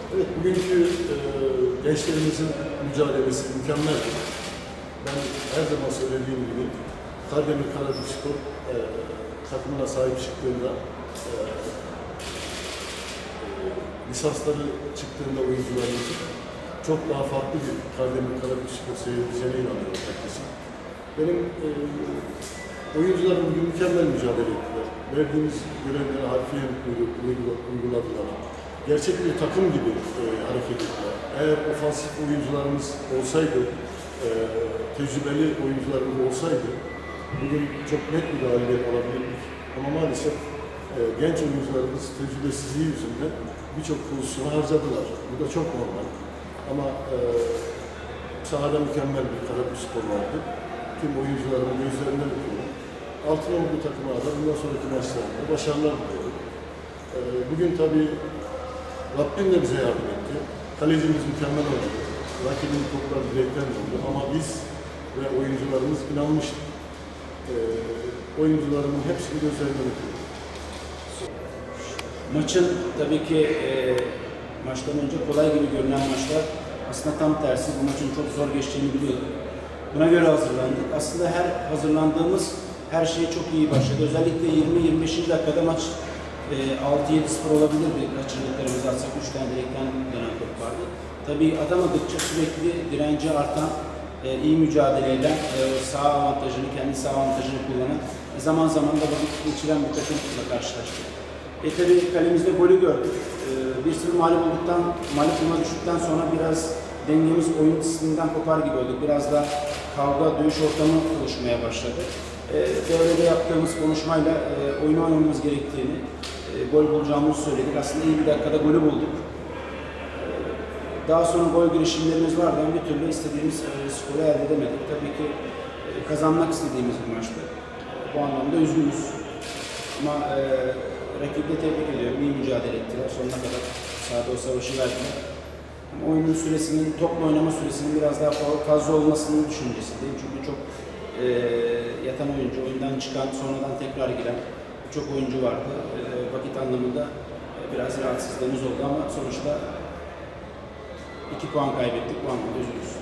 Evet, bugünkü gençlerimizin mücadelesi mükemmel. Ben her zaman söylediğim gibi Kardemir Karabükspor takımına sahip çıktığında lisansları çıktığında oyuncularımızın çok daha farklı bir Kardemir Karabükspor seyredeceğine inanıyorum herkesin. Benim oyuncularım bugün mükemmel mücadele ettiler. Verdiğimiz görevleri harfiyen uyguladılar. Gerçek bir takım gibi hareket ettiler. Eğer ofansif oyuncularımız olsaydı, tecrübeli oyuncularımız olsaydı bugün çok net bir galibiyet alabilirdik. Ama maalesef genç oyuncularımız tecrübesizliği yüzünden birçok pozisyonu harcadılar. Bu da çok normal. Ama sahada mükemmel bir Karabükspor vardı. Tüm oyuncularımın gözlerinden öpüyorum. Altınordu takımı da bundan sonraki maçlarda başarılar diliyorum. Bugün tabii Rabbim de bize yardım etti. Kalecimiz mükemmel oynadı. Rakibin toplar direkten oldu ama biz ve oyuncularımız inanmıştık. Oyuncularımın hepsini gözlerinden öpüyorum. Maçın tabii ki maçtan önce kolay gibi görünen maçlar aslında tam tersi. Bu maçın çok zor geçeceğini biliyorduk. Buna göre hazırlandık. Aslında her hazırlandığımız her şey çok iyi başladı. Özellikle 20-25. dakikada maç 6-7-0 olabilir bir kaçırdıklarımızı atsak 3 tane direkten dönen top vardı. Tabii atamadıkça sürekli direnci artan, iyi mücadele eden, sağ avantajını, kendi sağ avantajını kullanan, zaman zaman da vakit geçiren bir takımla karşılaştık. Tabii kalemizde golü gördük. 1-0 mağlup duruma düştükten sonra biraz dengemiz oyun disiplinden kopar gibi olduk. Biraz da kavga, dövüş ortamı oluşmaya başladı. Devrede yaptığımız konuşmayla oyunu oynamamız gerektiğini, gol bulacağımızı söyledik. Aslında iyi bir dakikada golü bulduk. Daha sonra gol girişimlerimiz vardı ama bir türlü istediğimiz skoru elde edemedik. Tabii ki kazanmak istediğimiz bir maçtı. Bu anlamda üzgünüz. Ama rakibi de tebrik ediyorum. İyi mücadele ettiler. Sonuna kadar sahada o savaşı verdiler. Ama oyunun süresinin, topla oynama süresinin biraz daha fazla olmasının düşüncesindeyim. Çünkü çok yatan oyuncu, oyundan çıkan, sonradan tekrar giren çok oyuncu vardı. Vakit anlamında biraz rahatsızlığımız oldu ama sonuçta 2 puan kaybettik. Bu anlamda üzülürüz.